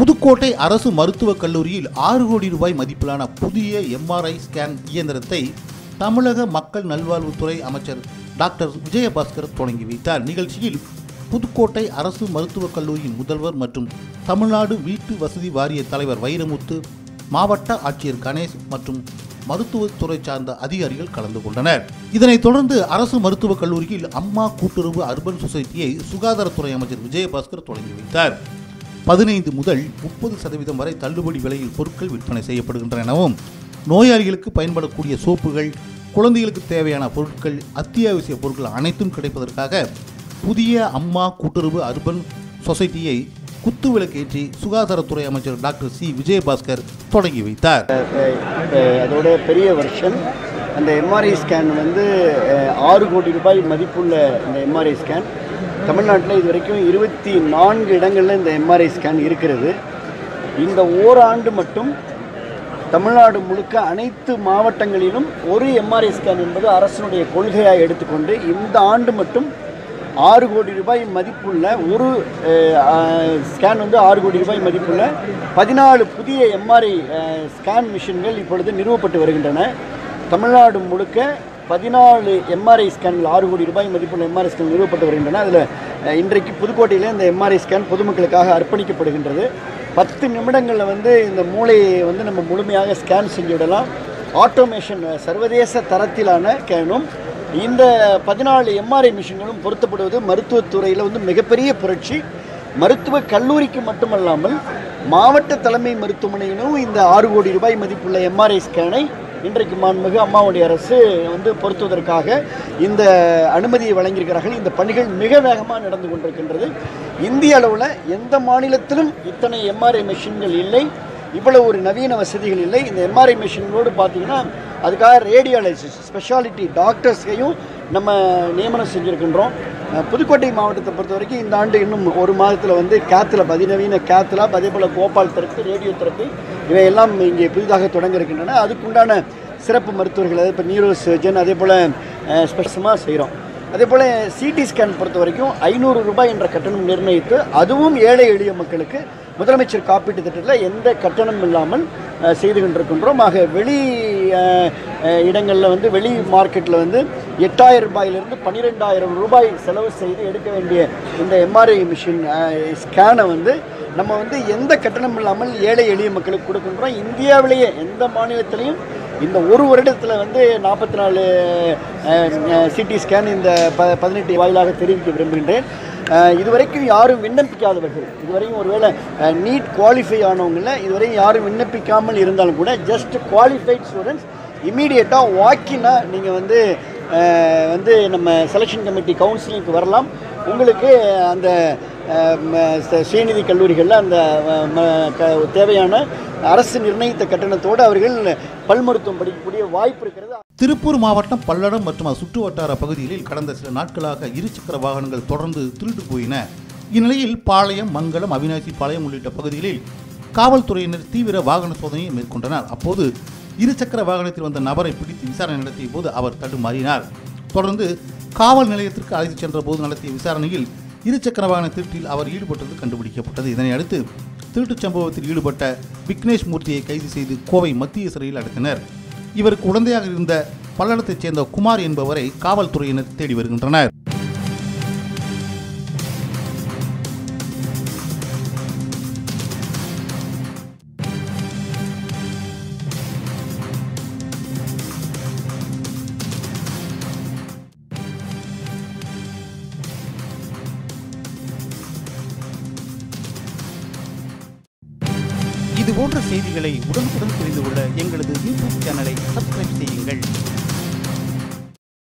புதுக்கோட்டை அரசு மருத்துவக் கல்லூரியில் 6 கோடி ரூபாய் மதிப்பிலான புதிய MRI ஸ்கேன் இயந்திரத்தை தமிழக மக்கள் நல்வாழ்வுத்துறை அமைச்சர் டாக்டர் விஜயபாஸ்கர் தொடங்கி வைத்தார். நிகழ்ச்சியில் புதுக்கோட்டை அரசு மருத்துவக் கல்லூரியின் முதல்வர் மற்றும் தமிழ்நாடு வீட்டு வசதி வாரிய தலைவர் வைரமுத்து, மாவட்ட ஆட்சியர் கணேஷ் மற்றும் மருத்துவத்துறை சார்ந்த அதிகாரிகள் கலந்து கொண்டனர். இதனைத் தொடர்ந்து அரசு மருத்துவக் கல்லூரியில் அம்மா கூட்டுறவு அர்பன் சொசைட்டியை சுகாதாரத்துறை அமைச்சர் விஜயபாஸ்கர் தொடங்கி வைத்தார். 15 முதல் 30% வரை தள்ளுபடி விலையில் பொருட்கள் விற்பனை செய்யப்படுகின்றன எனவும், நோயாளிகளுக்கு பயன்படக்கூடிய சோப்புகள், குழந்தைகளுக்கு தேவையான பொருட்கள், அத்தியாவசிய பொருட்கள் அனைத்தும் கிடைப்பதற்காக புதிய அம்மா கூட்டுறவு அர்பன் சொசைட்டியை குத்துவிளக்கேற்றி சுகாதாரத்துறை அமைச்சர் டாக்டர் விஜயபாஸ்கர் தொடங்கி வைத்தார். அதோட பெரிய வெர்ஷன் அந்த MRI ஸ்கேன் 6 கோடி ரூபாய் மதிப்புள்ள இந்த MRI ஸ்கேன் தமிழ்நாட்டில் இது வரைக்கும் 24 இடங்களில் இந்த MRI ஸ்கேன் இருக்கிறது. இந்த ஓராண்டு மட்டும் தமிழ்நாடு முழுக்க அனைத்து மாவட்டங்களிலும் ஒரு MRI ஸ்கேன் என்பது அரசினுடைய கொள்கையாக எடுத்துக்கொண்டு இந்த ஆண்டு மட்டும் 6 கோடி ரூபாய் மதிப்புள்ள ஒரு ஸ்கேன் 6 கோடி ரூபாய் மதிப்புள்ள 14 புதிய MRI ஸ்கேன் மிஷின்கள் இப்பொழுது நிறுவப்பட்டு வருகின்றன. தமிழ்நாடு முழுக்க 14 MRI ஸ்கேன்கள் 6 கோடி ரூபாய் மதிப்புள்ள MRI ஸ்கேன் நிறுவப்பட்டு வருகின்றன. அதில் இன்றைக்கு புதுக்கோட்டையில் இந்த MRI ஸ்கேன் பொதுமக்களுக்காக அர்ப்பணிக்கப்படுகின்றது. 10 நிமிடங்களில் இந்த மூளையை நம்ம முழுமையாக ஸ்கேன் செஞ்சுவிடலாம். ஆட்டோமேஷன் சர்வதேச தரத்திலான ஸ்கேனும் இந்த 14 MRI மிஷின்களும் பொருத்தப்படுவது மருத்துவத்துறையில் மிகப்பெரிய புரட்சி. மருத்துவக் கல்லூரிக்கு மட்டுமல்லாமல் மாவட்ட தலைமை மருத்துவமனையிலும் இந்த 6 கோடி ரூபாய் மதிப்புள்ள MRI ஸ்கேனை இன்றைக்கு மாண்புமிகு அம்மாவுடைய அரசு பொருத்துவதற்காக இந்த அனுமதியை வழங்கியிருக்கிறார்கள். இந்த பணிகள் மிக வேகமாக நடந்து கொண்டிருக்கின்றது. இந்திய அளவில் எந்த மாநிலத்திலும் இத்தனை MRI மிஷின்கள் இல்லை, இவ்வளவு ஒரு நவீன வசதிகள் இல்லை. இந்த MRI மிஷின்களோடு பார்த்தீங்கன்னா அதுக்காக ரேடியாலஜிஸ்ட் ஸ்பெஷாலிட்டி டாக்டர்ஸையும் நம்ம நியமனம் செஞ்சுருக்கின்றோம். புதுக்கோட்டை மாவட்டத்தை பொறுத்த வரைக்கும் இந்த ஆண்டு இன்னும் ஒரு மாதத்தில் கேத்தில் அதிநவீன கேத்லாப், அதே போல் கோபால் தெரப்பி, ரேடியோ தெரப்பி இவையெல்லாம் இங்கே புதிதாக தொடங்க இருக்கின்றன. அதுக்குண்டான சிறப்பு மருத்துவர்கள், அதே இப்போ நியூரோ சர்ஜன், அதே போல் ஸ்பெஷமாக செய்கிறோம். அதே போல் CT ஸ்கேன் பொறுத்த வரைக்கும் 500 ரூபாய் என்ற கட்டணம் நிர்ணயித்து அதுவும் ஏழை எளிய மக்களுக்கு முதலமைச்சர் காப்பீட்டு திட்டத்தில் எந்த கட்டணம் இல்லாமல் செய்து கொண்டிருக்கின்றோம். ஆக வெளி இடங்களில் வெளி மார்க்கெட்டில் 8,000 ரூபாயிலிருந்து 12,000 ரூபாய் செலவு செய்து எடுக்க வேண்டிய இந்த MRI மிஷின் ஸ்கேனை நம்ம எந்த கட்டணம் இல்லாமல் ஏழை எளிய மக்களுக்கு கொடுக்கின்றோம். இந்தியாவிலேயே எந்த மாநிலத்திலையும் இந்த ஒரு வருடத்தில் 44 CT ஸ்கேன் இந்த 18 வாயிலாக தெரிவிக்க விரும்புகின்றேன். இதுவரைக்கும் யாரும் விண்ணப்பிக்காதவர்கள், இதுவரையும் ஒருவேளை நீட் குவாலிஃபை ஆனவங்கள இதுவரையும் யாரும் விண்ணப்பிக்காமல் இருந்தாலும் கூட ஜஸ்ட் குவாலிஃபைட் ஸ்டூடெண்ட்ஸ் இம்மீடியட்டாக வாக்கினாக நீங்கள் நம்ம செலெக்ஷன் கமிட்டி கவுன்சிலிங்க்கு வரலாம். உங்களுக்கு அந்த சுயநிதி கல்லூரிகளில் அந்த தேவையான அரசு நிர்ணயித்த கட்டணத்தோடு அவர்கள் பல் மருத்துவம் படிக்கக்கூடிய வாய்ப்பு இருக்கிறது. திருப்பூர் மாவட்டம் பல்லடம் மற்றும் சுற்று வட்டார பகுதிகளில் கடந்த சில நாட்களாக இருசக்கர வாகனங்கள் தொடர்ந்து திருடு போயின. இந்நிலையில் பாளையம், மங்கலம், அவினாசி பாளையம் உள்ளிட்ட பகுதிகளில் காவல்துறையினர் தீவிர வாகன சோதனையை மேற்கொண்டனர். அப்போது இருசக்கர வாகனத்தில் வந்த நபரை பிடித்து விசாரணை நடத்திய போது அவர் தடுமாறினார். தொடர்ந்து காவல் நிலையத்திற்கு அழைத்து சென்ற போது நடத்திய விசாரணையில் இருசக்கர வாகன திருட்டில் அவர் ஈடுபட்டது கண்டுபிடிக்கப்பட்டது. இதனை அடுத்து திருட்டுச் சம்பவத்தில் ஈடுபட்ட விக்னேஷ் மூர்த்தியை கைது செய்து கோவை மத்திய சிறையில் அடைத்தனர். இவருக்கு உடந்தையாக இருந்த பல்லடத்தைச் சேர்ந்த குமார் என்பவரை காவல்துறையினர் தேடி வருகின்றனர். இதுபோன்ற செய்திகளை உடனுக்குடன் தெரிந்து கொள்ள எங்களது YouTube சேனலை சப்ஸ்கிரைப் செய்யுங்கள்.